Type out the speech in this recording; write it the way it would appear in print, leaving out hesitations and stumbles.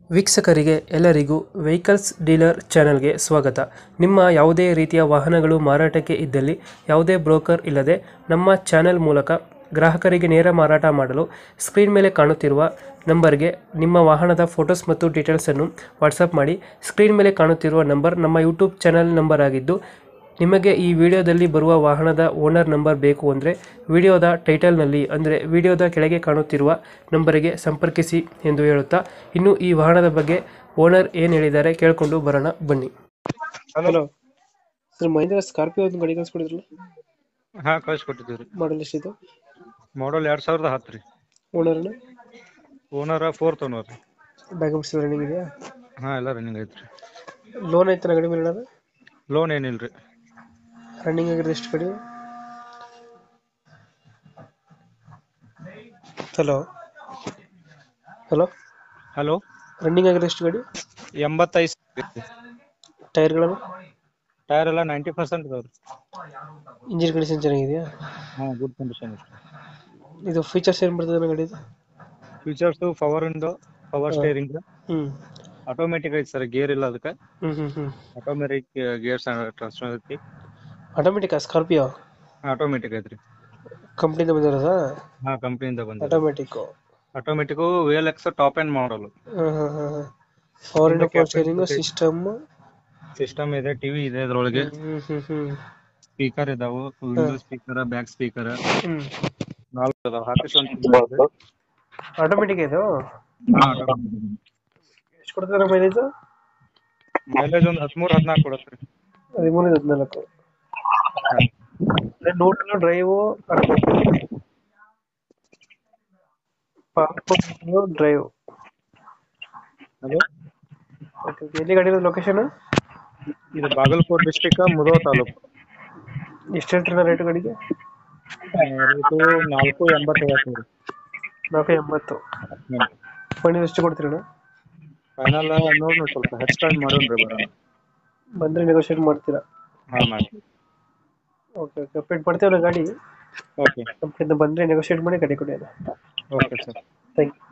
ವೀಕ್ಷಕರಿಗೆ ಎಲ್ಲರಿಗೂ vehicles dealer ಚಾನೆಲ್ಗೆ ಸ್ವಾಗತ. ನಿಮ್ಮ ಯಾವುದೇ ರೀತಿಯ ವಾಹನಗಳು ಮಾರಾಟಕ್ಕೆ ಇದ್ದಲ್ಲಿ ಯಾವುದೇ ಬ್ರೋಕರ್ ಇಲ್ಲದೆ ನಮ್ಮ ಚಾನೆಲ್ ಮೂಲಕ ಗ್ರಾಹಕರಿಗೆ ನೇರ ಮಾರಾಟ ಮಾಡಲು ಸ್ಕ್ರೀನ್ ಮೇಲೆ ಕಾಣುತ್ತಿರುವ ನಂಬರ್ಗೆ ನಿಮ್ಮ ವಾಹನದ ಫೋಟೋಸ್ ಮತ್ತು ಡೀಟೇಲ್ಸನ್ನು ವಾಟ್ಸಪ್ ಮಾಡಿ. ಸ್ಕ್ರೀನ್ ಮೇಲೆ ಕಾಣುತ್ತಿರುವ ನಂಬರ್ ನಮ್ಮ ಯೂಟ್ಯೂಬ್ ಚಾನೆಲ್ ನಂಬರ್ ಆಗಿದ್ದು, ನಿಮಗೆ ಈ ವಿಡಿಯೋದಲ್ಲಿ ಬರುವ ವಾಹನದ ಓನರ್ ನಂಬರ್ ಬೇಕು ಅಂದರೆ ವಿಡಿಯೋದ ಟೈಟಲ್ನಲ್ಲಿ ಅಂದರೆ ವಿಡಿಯೋದ ಕೆಳಗೆ ಕಾಣುತ್ತಿರುವ ನಂಬರಿಗೆ ಸಂಪರ್ಕಿಸಿ ಎಂದು ಹೇಳುತ್ತಾ, ಇನ್ನು ಈ ವಾಹನದ ಬಗ್ಗೆ ಓನರ್ ಏನು ಹೇಳಿದ್ದಾರೆ ಕೇಳಿಕೊಂಡು ಬರೋಣ ಬನ್ನಿ. ಹಲೋ ಸರ್, ಮಹೇಂದ್ರ ಸ್ಕಾರ್ಪಿಯೋ ಒಂದು ಗಾಡಿ ಕಳಿಸ್ಕೊಡಿದ್ರಲ್ಲ, ಹಾ ಕಳ್ಸಿಕೊಟ್ಟಿದ್ದೀವಿ ರೀ. ಮಾಡಲ್ ಎಷ್ಟಿದೆ? ಮಾಡಲ್ 2010 ರೀ. ಓನರ್ನ ಓನರ್ 4th ಓನರ್ ರೀ. ಡಾಕ್ಯುಮೆಂಟ್ಸ್ ರನ್ನಿಂಗ್ ಇದೆಯಾ? ಹಾ ಎಲ್ಲ ರನ್ನಿಂಗ್ ಐತ್ರಿ. ಲೋನ್ ಐತನ ಗಾಡಿ ಮೇಲೆ? ಲೋನ್ ಏನಿಲ್ರಿ. ರನ್ನಿಂಗ್ ಆಗಿರೋದು ಎಷ್ಟು ಗಾಡಿ? ಹಲೋ ಹಲೋ ಹಲೋ, ರನ್ನಿಂಗ್ ಆಗಿರೋದು ಎಷ್ಟು ಗಾಡಿ? 85. ಟೈರ್ಗಳನ್ನು? ಟೈರ್ ಎಲ್ಲ 90% ಇದಾವ್ರಿ. ಇಂಜಿನ್ ಕಂಡೀಷನ್ ಚೆನ್ನಾಗಿದೆಯಾ? ಹಾ ಗುಡ್ ಕಂಡೀಷನ್ ಐತ್ರಿ. ಇದು ಫೀಚರ್ಸ್ ಏನು ಬರ್ತದೆ ಗಾಡಿ? Features power window, power steering, ಹ್ಮ್ ಆಟೋಮೆಟಿಕ್ ಐತಿ ಸರ್. ಗೇರ್ ಇಲ್ಲ ಅದಕ್ಕೆ. ಹ್ಮ್ ಆಟೋಮೆಟಿಕ್ ಗೇರ್ ಟ್ರಾನ್ಸ್ಫರ್ ಐತಿ. ಆಟೋಮೆಟಿಕ್ ಸ್ಕಾರ್ಪಿಯೋ ಆಟೋಮೆಟಿಕ್ ಐತ್ರಿ. ಕಂಪ್ನಿಯಿಂದ ಬಂದಿರೋದಾ? ಹಾ ಕಂಪ್ನಿಯಿಂದ ಬಂದ automatic. Automatic VLX top end model. Power Indo, power steering system ಇದೆ, ಟಿವಿ ಇದೆ ಅದ್ರೊಳಗೆ, ಸ್ಪೀಕರ್ ಇದಾವು, ವಿಂಡೋ ಸ್ಪೀಕರ್, ಬ್ಯಾಕ್ ಸ್ಪೀಕರ್ 4 ಅದಾವ. ಹಾಕಿಸ್ಕೊಂಡು ಆಟೋಮೆಟಿಕ್ ಇದು ಎಷ್ಟು ಕೊಡ್ತಾರೆ ಮೈಲೇಜ್? ಮೈಲೇಜ್ ಒಂದು 13-14 ಕೊಡುತ್ತೆ. 13-14. ನೋಟಲ್ ಡ್ರೈವ್ ಡ್ರೈವ್. ಹಲೋ, ಎಲ್ಲಿ ಗಾಡಿ ಲೊಕೇಶನ್? ಇದು ಬಾಗಲಕೋಟ್ ಡಿಸ್ಟಿಕ್, ಮುಧೋಳ ತಾಲೂಕು. ಎಷ್ಟು ಹೇಳ್ತೀರ ರೇಟ್ ಗಾಡಿಗೆ? ರೇಟು 480. 480. ಫೈನಲ್ ಎಷ್ಟು ಕೊಡ್ತೀರಣ್ಣ? ಫೈನಲ್ ನೋಡಿ ಸ್ವಲ್ಪ ಹೆಚ್ಚು ಕಡಿಮೆ ಮಾಡೋಣ್ರಿ. ಬರೋಣ ಬಂದ್ರೆ ನೆಗೋಷಿಯೇಟ್ ಮಾಡ್ತೀರಾ? ಹಾ ಮಾಡಿ. ಓಕೆ ಅಪ್ಡೇಟ್ ಮಾಡ್ತೀವಲ್ಲ ಗಾಡಿ. ಓಕೆ ಕಂಪ್ನಿಯಿಂದ ಬಂದ್ರೆ ನೆಗೋಷಿಯೇಟ್ ಮಾಡಿ ಗಾಡಿ ಕೊಡಿ. Okay sir. Thank you.